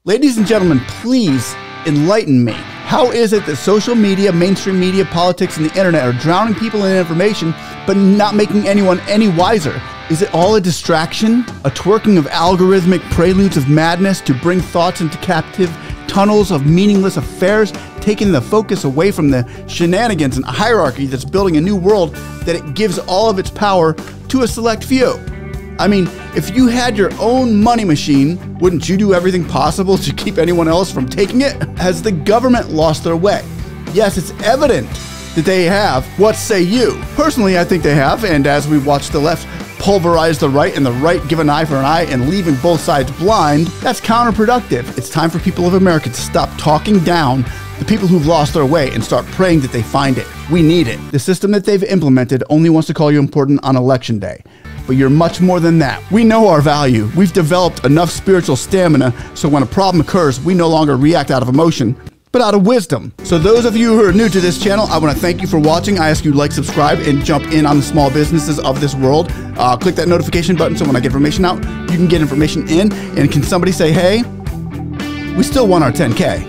Ladies and gentlemen, please enlighten me. How is it that social media, mainstream media, politics, and the internet are drowning people in information, but not making anyone any wiser? Is it all a distraction? A twerking of algorithmic preludes of madness to bring thoughts into captive tunnels of meaningless affairs, taking the focus away from the shenanigans and hierarchy that's building a new world that it gives all of its power to a select few? I mean, if you had your own money machine, wouldn't you do everything possible to keep anyone else from taking it? Has the government lost their way? Yes, it's evident that they have. What say you? Personally, I think they have, and as we watch the left pulverize the right and the right give an eye for an eye and leaving both sides blind, that's counterproductive. It's time for people of America to stop talking down the people who've lost their way and start praying that they find it. We need it. The system that they've implemented only wants to call you important on election day. But you're much more than that. We know our value. We've developed enough spiritual stamina so when a problem occurs, we no longer react out of emotion, but out of wisdom. So those of you who are new to this channel, I want to thank you for watching. I ask you to like, subscribe, and jump in on the small businesses of this world. Click that notification button so when I get information out, you can get information in. And can somebody say, hey, we still want our 10K.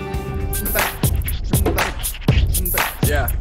Yeah.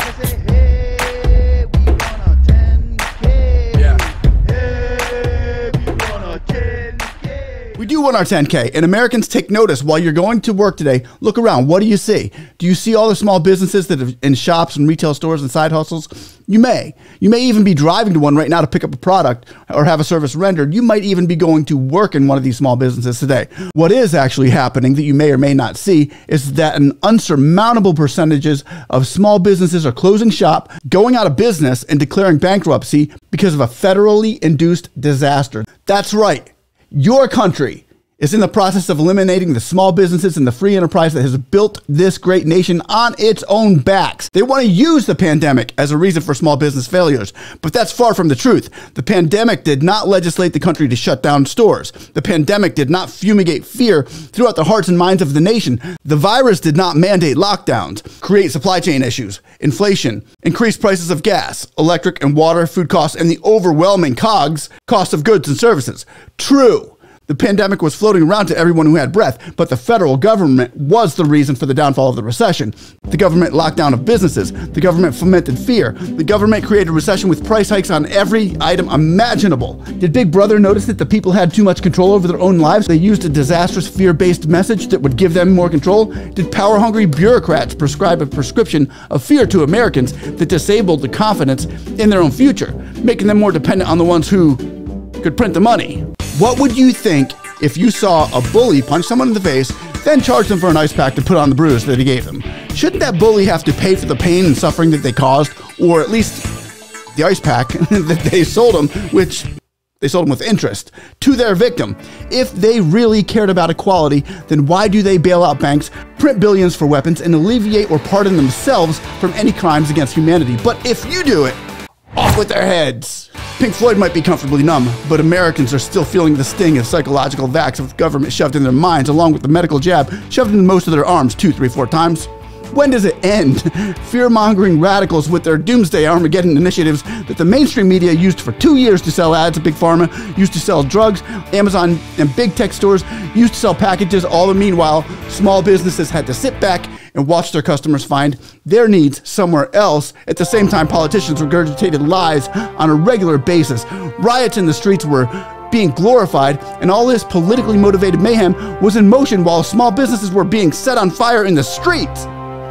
We do want our 10K, and Americans, take notice. While you're going to work today, look around. What do you see? Do you see all the small businesses that are in shops and retail stores and side hustles? You may even be driving to one right now to pick up a product or have a service rendered. You might even be going to work in one of these small businesses today. What is actually happening that you may or may not see is that an unsurmountable percentages of small businesses are closing shop, going out of business, and declaring bankruptcy because of a federally induced disaster. That's right. Your country is in the process of eliminating the small businesses and the free enterprise that has built this great nation on its own backs. They want to use the pandemic as a reason for small business failures, but that's far from the truth. The pandemic did not legislate the country to shut down stores. The pandemic did not fumigate fear throughout the hearts and minds of the nation. The virus did not mandate lockdowns, create supply chain issues, inflation, increase prices of gas, electric and water, food costs, and the overwhelming COGS, cost of goods and services. True. The pandemic was floating around to everyone who had breath, but the federal government was the reason for the downfall of the recession. The government lockdown of businesses. The government fomented fear. The government created a recession with price hikes on every item imaginable. Did Big Brother notice that the people had too much control over their own lives? They used a disastrous fear-based message that would give them more control? Did power-hungry bureaucrats prescribe a prescription of fear to Americans that disabled the confidence in their own future, making them more dependent on the ones who could print the money? What would you think if you saw a bully punch someone in the face, then charge them for an ice pack to put on the bruise that he gave them? Shouldn't that bully have to pay for the pain and suffering that they caused, or at least the ice pack that they sold them, which they sold them with interest, to their victim? If they really cared about equality, then why do they bail out banks, print billions for weapons, and alleviate or pardon themselves from any crimes against humanity? But if you do it, off with their heads. Pink Floyd might be comfortably numb, but Americans are still feeling the sting of psychological vax with government shoved in their minds, along with the medical jab shoved in most of their arms 2, 3, 4 times. When does it end? Fear-mongering radicals with their doomsday Armageddon initiatives that the mainstream media used for 2 years to sell ads at Big Pharma, used to sell drugs, Amazon and big tech stores used to sell packages. All the meanwhile, small businesses had to sit back and watch their customers find their needs somewhere else. At the same time, politicians regurgitated lies on a regular basis. Riots in the streets were being glorified, and all this politically motivated mayhem was in motion while small businesses were being set on fire in the streets.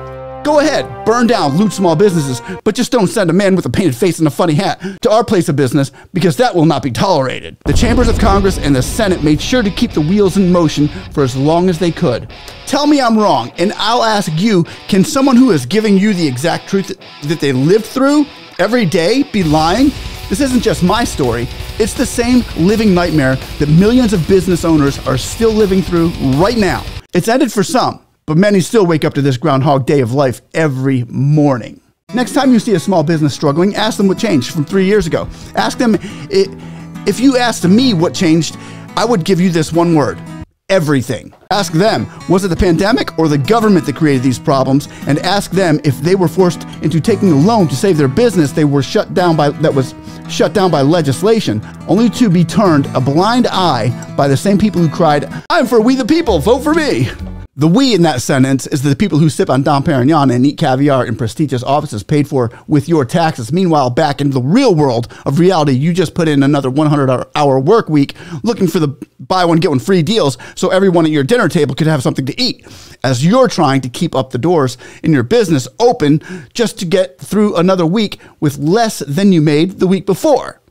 Go ahead, burn down, loot small businesses, but just don't send a man with a painted face and a funny hat to our place of business, because that will not be tolerated. The chambers of Congress and the Senate made sure to keep the wheels in motion for as long as they could. Tell me I'm wrong, and I'll ask you, can someone who is giving you the exact truth that they lived through every day be lying? This isn't just my story. It's the same living nightmare that millions of business owners are still living through right now. It's ended for some, but many still wake up to this Groundhog Day of life every morning. Next time you see a small business struggling, ask them what changed from 3 years ago. Ask them, if you asked me what changed, I would give you this one word: everything. Ask them, was it the pandemic or the government that created these problems? And ask them if they were forced into taking a loan to save their business they were shut down by, that was shut down by legislation, only to be turned a blind eye by the same people who cried, "I'm for we the people, vote for me." The we in that sentence is the people who sip on Dom Perignon and eat caviar in prestigious offices paid for with your taxes. Meanwhile, back in the real world of reality, you just put in another 100-hour work week looking for the buy one, get one free deals so everyone at your dinner table could have something to eat, as you're trying to keep up the doors in your business open just to get through another week with less than you made the week before.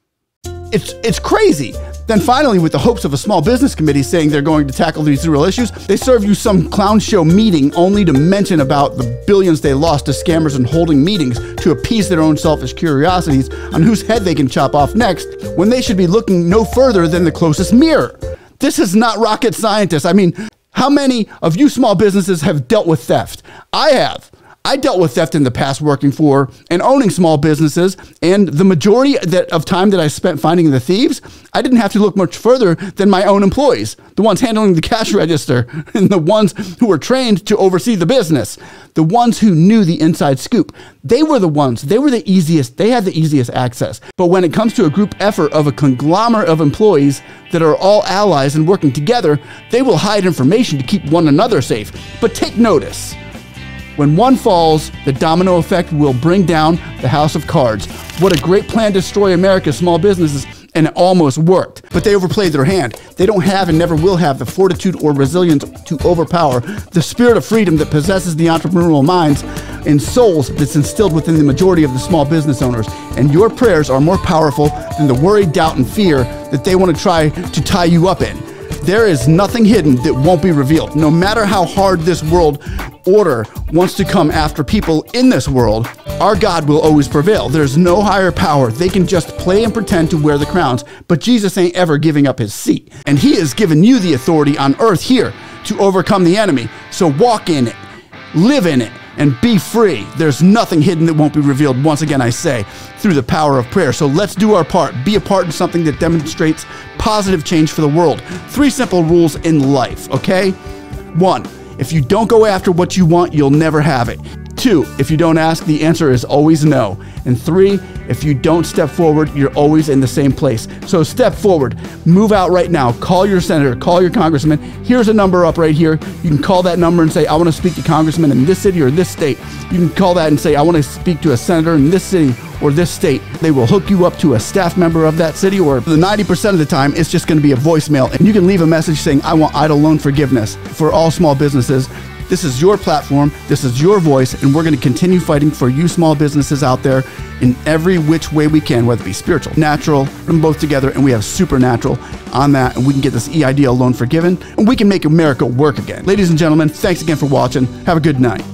It's crazy. Then finally, with the hopes of a small business committee saying they're going to tackle these real issues, they serve you some clown show meeting only to mention about the billions they lost to scammers and holding meetings to appease their own selfish curiosities on whose head they can chop off next, when they should be looking no further than the closest mirror. This is not rocket scientist. I mean, how many of you small businesses have dealt with theft? I have. I dealt with theft in the past working for and owning small businesses, and the majority of time that I spent finding the thieves, I didn't have to look much further than my own employees, the ones handling the cash register, and the ones who were trained to oversee the business, the ones who knew the inside scoop. They were the ones, they were the easiest, they had the easiest access. But when it comes to a group effort of a conglomerate of employees that are all allies and working together, they will hide information to keep one another safe. But take notice. When one falls, the domino effect will bring down the house of cards. What a great plan to destroy America's small businesses, and it almost worked. But they overplayed their hand. They don't have and never will have the fortitude or resilience to overpower the spirit of freedom that possesses the entrepreneurial minds and souls that's instilled within the majority of the small business owners. And your prayers are more powerful than the worry, doubt, and fear that they want to try to tie you up in. There is nothing hidden that won't be revealed. No matter how hard this world order wants to come after people in this world, our God will always prevail. There's no higher power. They can just play and pretend to wear the crowns, but Jesus ain't ever giving up his seat. And he has given you the authority on earth here to overcome the enemy. So walk in it, live in it, and be free. There's nothing hidden that won't be revealed, once again I say, through the power of prayer. So let's do our part. Be a part in something that demonstrates positive change for the world. 3 simple rules in life, okay? 1, if you don't go after what you want, you'll never have it. 2, if you don't ask, the answer is always no. And 3, if you don't step forward, you're always in the same place. So step forward, move out right now, call your senator, call your congressman. Here's a number up right here. You can call that number and say, I want to speak to congressman in this city or this state. You can call that and say, I want to speak to a senator in this city or this state. They will hook you up to a staff member of that city, or the 90% of the time, it's just going to be a voicemail. And you can leave a message saying, I want EIDL loan forgiveness for all small businesses. This is your platform, this is your voice, and we're going to continue fighting for you small businesses out there in every which way we can, whether it be spiritual, natural, put them both together, and we have supernatural on that, and we can get this EIDL loan forgiven, and we can make America work again. Ladies and gentlemen, thanks again for watching. Have a good night.